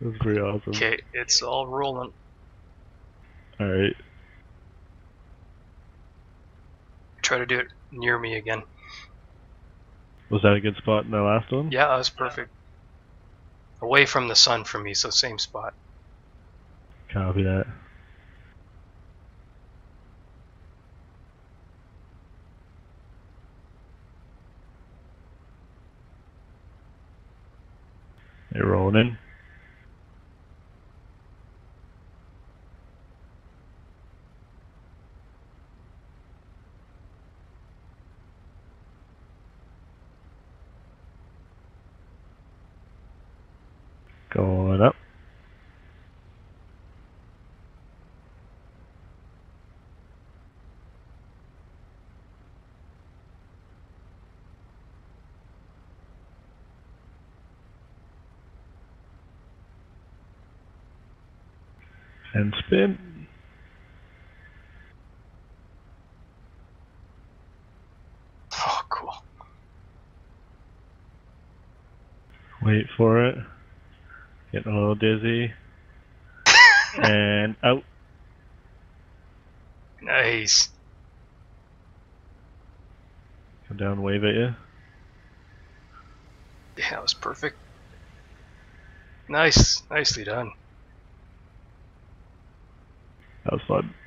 That was pretty awesome. Okay, it's all rolling. Alright. Try to do it near me again. Was that a good spot in the last one? Yeah, that was perfect. Away from the sun for me, so same spot. Copy that. They're rolling in. Going up. And spin. Oh, cool. Wait for it. Getting a little dizzy. And out. Nice. Come down, wave at you. Yeah, that was perfect. Nice. Nicely done. That was fun.